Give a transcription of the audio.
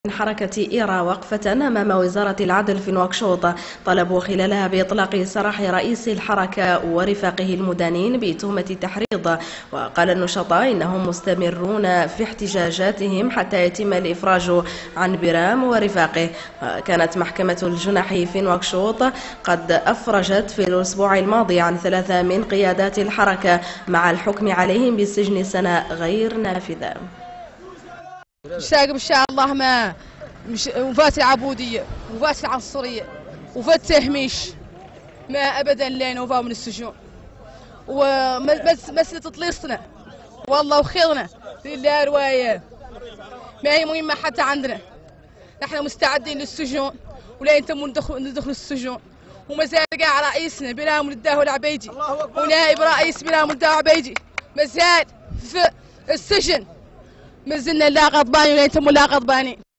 من حركة إيرا وقفة أمام وزارة العدل في نواكشوط طلبوا خلالها بإطلاق سراح رئيس الحركة ورفاقه المدانين بتهمة التحريض. وقال النشطاء إنهم مستمرون في احتجاجاتهم حتى يتم الإفراج عن برام ورفاقه. كانت محكمة الجنح في نواكشوط قد أفرجت في الأسبوع الماضي عن 3 من قيادات الحركة مع الحكم عليهم بالسجن سنة غير نافذة. شاقب إن شاء الله ما وفاة العبودية وفاة العنصرية وفاة تهميش ما أبدا لنا وفاة من السجون ومسألة تطليصنا والله وخيرنا لله رواية ما هي مهمة حتى عندنا. نحن مستعدين للسجون ولا ينتموا ندخل السجون وما زال قاع رئيسنا بلا ملداه العبيدي ونائب رئيس بلا ملداه العبيدي ما زال في السجن. ما زلنا لا غضبانين ولا ينتموا لا غضبانين.